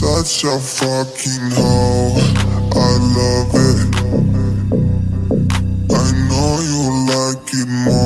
such a fucking hoe, I love it. I know you like it more.